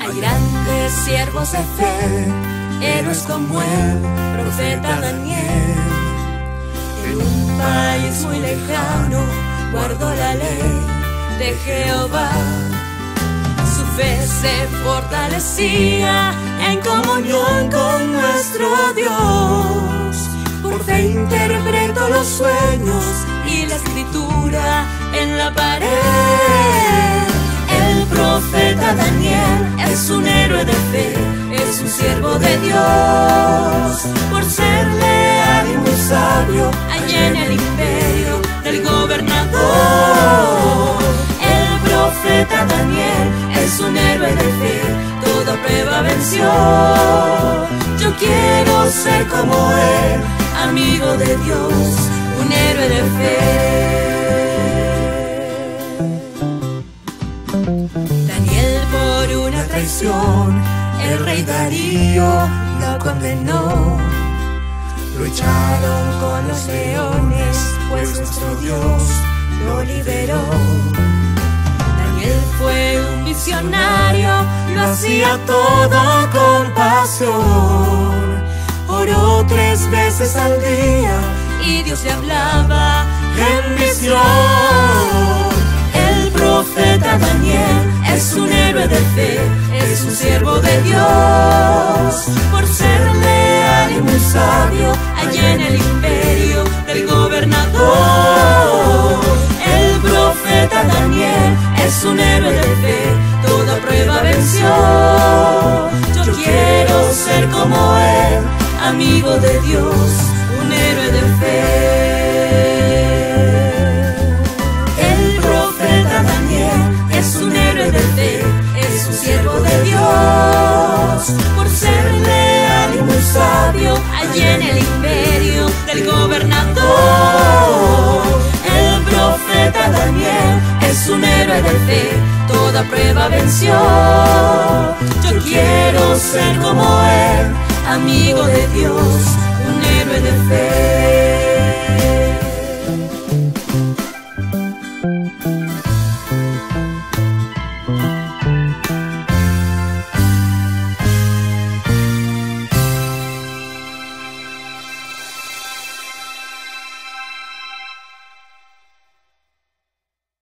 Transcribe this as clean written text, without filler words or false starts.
Hay grandes siervos de fe, héroes como el profeta Daniel. En un país muy lejano guardó la ley de Jehová. Su fe se fortalecía en comunión con nuestro Dios. Por fe interpretó los sueños y la escritura en la pared. El profeta Daniel es un héroe de fe, es un siervo de Dios. Por ser leal y muy sabio allá en el imperio del gobernador. El profeta Daniel es un héroe de fe, toda prueba venció. Yo quiero ser como él, amigo de Dios, un héroe de fe. Daniel por una traición, el rey Darío lo condenó. Lo echaron con los leones, pues nuestro Dios lo liberó. Daniel fue un visionario, lo hacía todo con pasión. Oró 3 veces al día y Dios le hablaba en visión. El profeta Daniel es un héroe de fe, es un siervo de Dios. Por ser leal y muy sabio allá en el imperio del gobernador. El profeta Daniel es un héroe de fe, toda prueba venció. Yo quiero ser como él, amigo de Dios, un héroe de fe. El profeta Daniel es un héroe de fe, es un siervo de Dios. Por ser leal y muy sabio allá en el imperio del gobernador. El profeta Daniel es un héroe de fe, toda prueba venció. Yo quiero ser como él, amigo de Dios, un héroe de fe.